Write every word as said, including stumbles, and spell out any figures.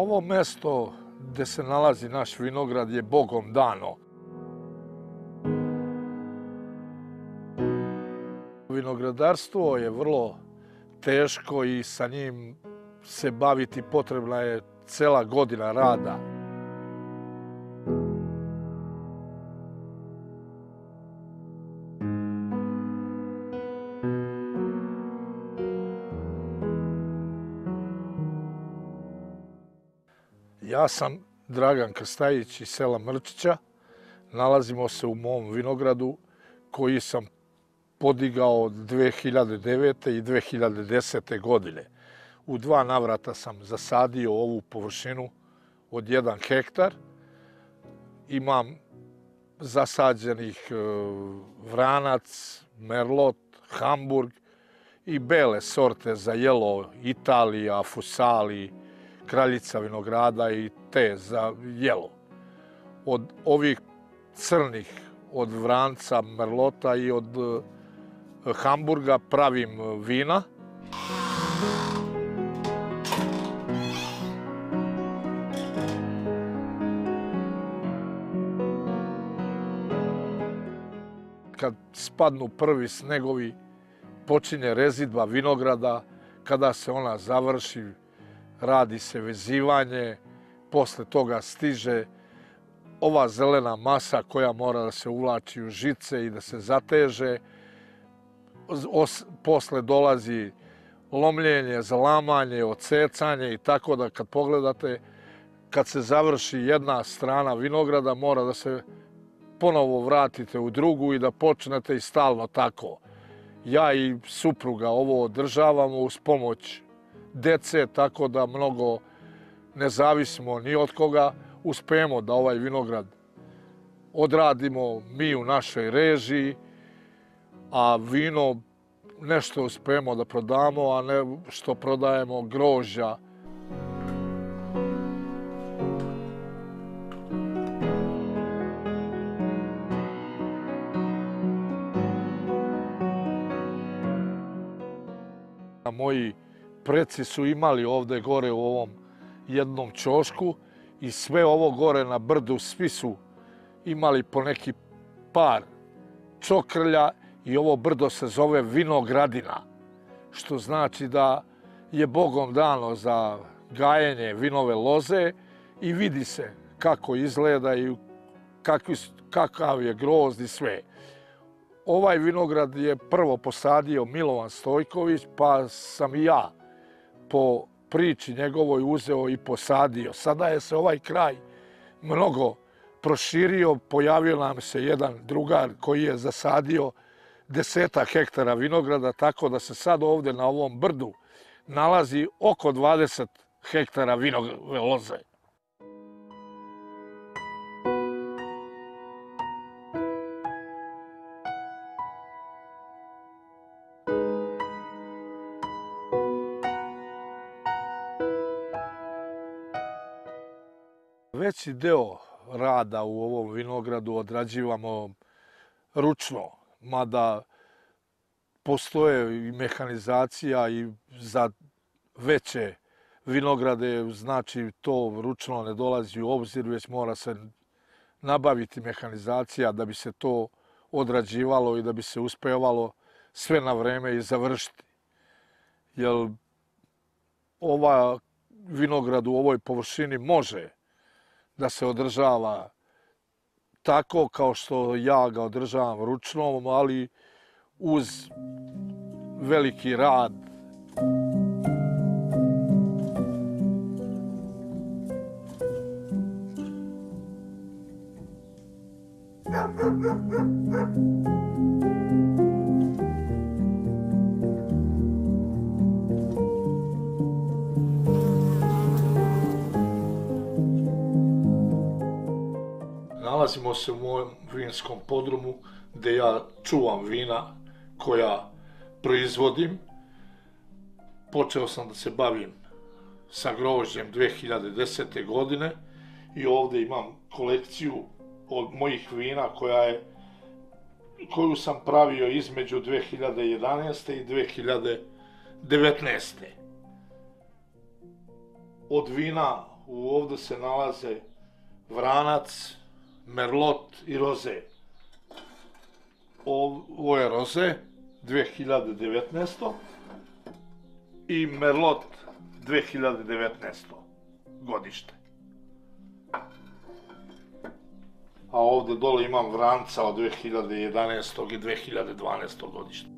Ovo mesto gde se nalazi naš vinograd je Bogom dano. Vinogradarstvo je vrlo teško i sa njim se baviti potrebna je cela godina rada. Ja sam Dragan Krstajić iz sela Mrčića. Nalazimo se u mom vinogradu koji sam podigao dve hiljade devete. i dve hiljade desete. godine. U dva navrata sam zasadio ovu površinu od jedan hektar. Imam zasađenih vranac, merlot, hamburg i bele sorte za jelo, Italija, Fusali, kraljica vinograda i te za jelo. Od ovih crnih, od vranca, merlota i od hamburga pravim vina. Kad spadnu prvi snegovi, počinje rezidba vinograda. Kada se ona završi, radi se vezivanje, posle toga stiže ova zelena masa koja mora da se uvlači u žice i da se zateže. Posle dolazi lomljenje, zalamanje, odsecanje i tako da kad pogledate, kad se završi jedna strana vinograda, mora da se ponovo vratite u drugu i da počnete i stalno tako. Ja i supruga ovo održavamo uz pomoć dece, tako da mnogo ne zavisimo ni od koga. Uspemo da ovaj vinograd odradimo mi u našoj režiji, a vino nešto uspemo da prodamo, a ne što prodajemo grožđa. Moji preci su imali ovde gore u ovom jednom ćošku i sve ovo gore na brdu, svi su imali po neki par čokrlja i ovo brdo se zove Vinogradina, što znači da je Bogom dano za gajenje vinove loze i vidi se kako izgleda i kakav je grozd i sve. Ovaj vinograd je prvo posadio Milovan Stojković, pa sam i ja po priči njegovoj uzeo i posadio. Sada je se ovaj kraj mnogo proširio, pojavio nam se jedan drugar koji je zasadio desetak hektara vinograda, tako da se sad ovde na ovom brdu nalazi oko dvadeset hektara vinove loze. Veći deo rada u ovom vinogradu odrađivamo ručno, mada postoje i mehanizacija i za veće vinograde, znači to ručno ne dolazi u obzir, već mora se nabaviti mehanizacija da bi se to odrađivalo i da bi se uspevalo sve na vreme i završiti. Jer ova vinograd u ovoj površini može da se održava tako kao što ja ga održavam ručno, ali uz veliki rad. Nalazimo se u mojem vinskom podrumu gde ja čuvam vina koja proizvodim. Počeo sam da se bavim sa grožđem dve hiljade desete. godine i ovde imam kolekciju od mojih vina koja je, koju sam pravio između dve hiljade jedanaeste. i dve hiljade devetnaeste. Od vina ovde se nalaze vranac, merlot i roze. Ovo je roze dve hiljade devetnaesto. i merlot dve hiljade devetnaesto. godište. A ovde dole imam vranca od dve hiljade jedanaestog. i dve hiljade dvanaestog. godište.